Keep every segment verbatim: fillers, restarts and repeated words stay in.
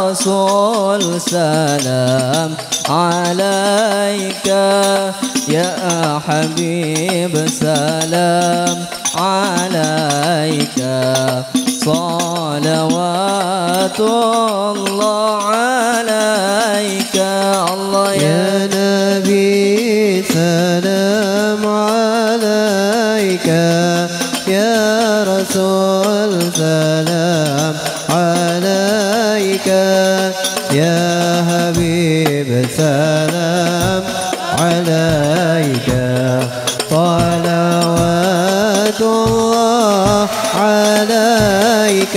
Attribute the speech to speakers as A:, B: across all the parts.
A: رسول سلام عليك، يا حبيب سلام عليك، صلوات الله عليك. الله
B: يا نبي سلام عليك، يا رسول سلام عليك، يا حبيب سلام عليك، صلوات الله عليك.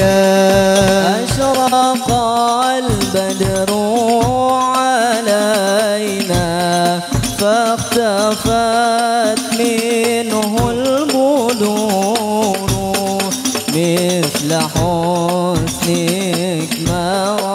A: أشرق البدر علينا فاختفت منه البدور، مثل حسنك ما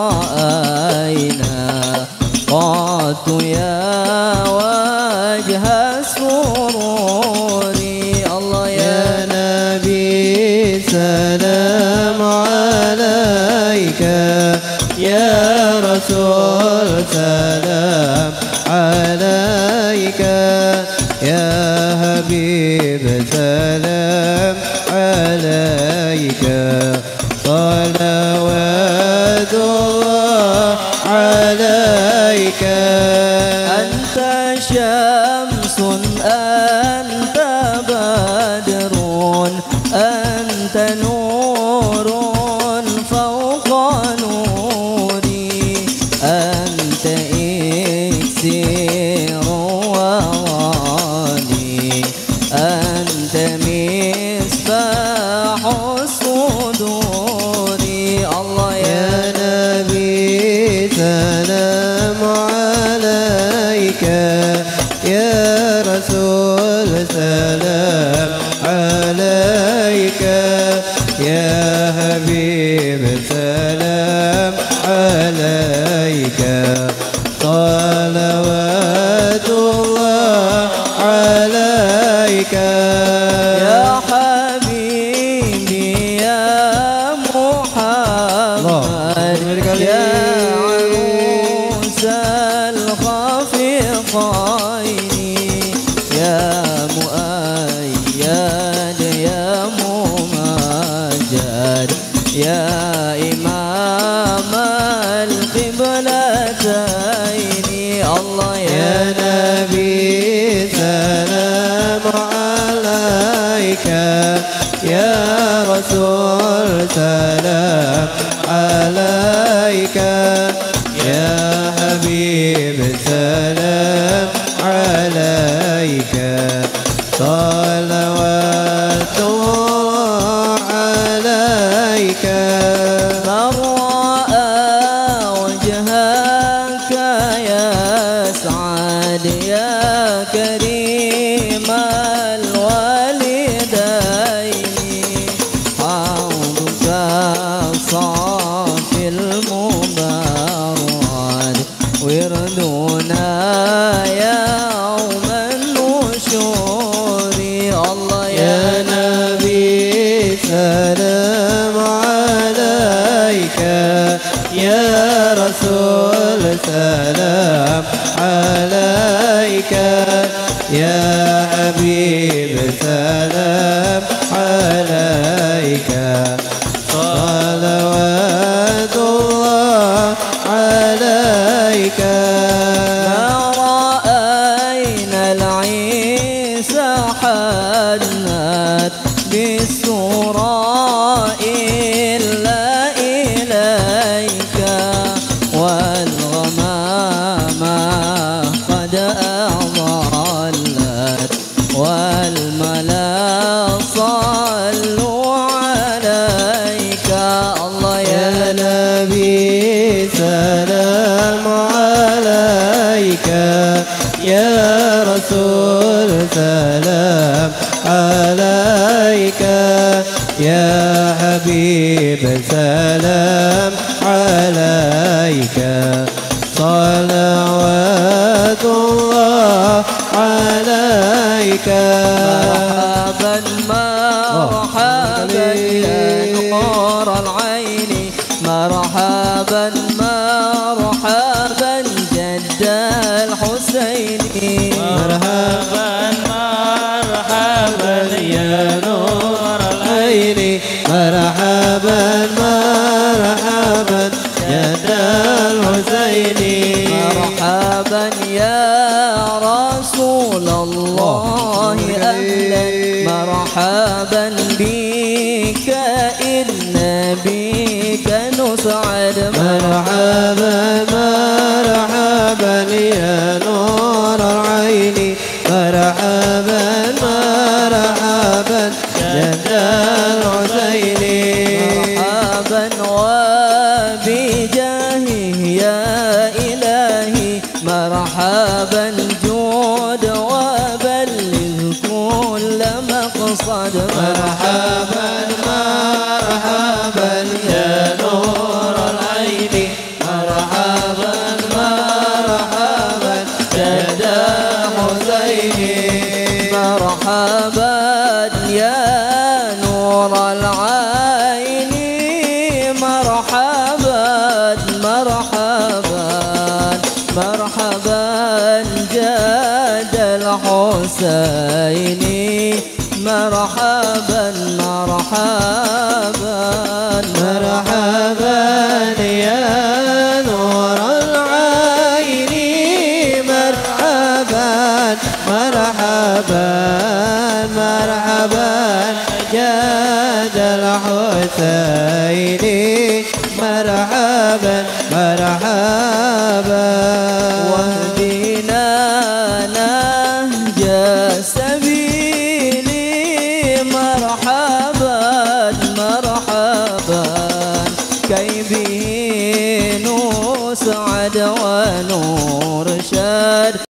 A: رأينا قط يا وجه السرور. الله
B: يا نبي سلام عليك، يا رسول سلام عليك، يا حبيب سلام عليك، صلوات الله عليك.
A: أنت شمس أنت بدر أنت نور فوق نوري، أنت إكسير وغالي، أنت مصباح الصدور. الله
B: يا نبي سلام عليك، يا رسول سلام عليك، يا حبيب سلام عليك، صلوات الله عليك.
A: يا حبيبي يا محمد، يا عروس الخفيقين، يا مؤيد يا ممجد، يا إمام القبلتين. الله
B: يا نبي سلام عليك، يا رسول سلام عليك، يا حبيب سلام عليك، صلوات الله عليك.
A: من رأى وجهك يسعد، يا كريم الوالدين، حوضك الصافي المبارك، وردنا يوم النشور. الله
B: يا نبي سلام عليك، يا رسول سلام عليك، يا حبيب سلام عليك، صلوات الله عليك.
A: ما رأينا العيسى حنت بالسورة إلا إليك، والغمام قد أضلت والملا صلوا عليك. الله
B: يا نبي سلام عليك، يا رسول سلام عليك، يا حبيب سلام عليك، صلوات الله عليك.
A: مرحبا مرحبا يا نور العين، مرحبا مرحبا
B: مرحبا جد الحسين
A: مرحبا يا رسول الله أهلا مرحبا بك إن بك نسعد
B: مرحبا مرحبا يا نور العين مرحبا مرحبا جد الحسين
A: مرحبا وبجاهه يا إلهي مرحبا جود وبلغ كل مقصد
B: مرحبا مرحبا يا نور العين مرحبا مرحبا جد الحسين
A: مرحبا يا نور العين مرحبا مرحبا مرحبا جد الحسين مرحبا مرحبا
B: مرحبا يا نور العين مرحبا مرحبا مرحبا جد الحسين مرحبا مرحبا
A: واهدنا نهج السبيل مرحبا مرحبا كي به نسعد ونور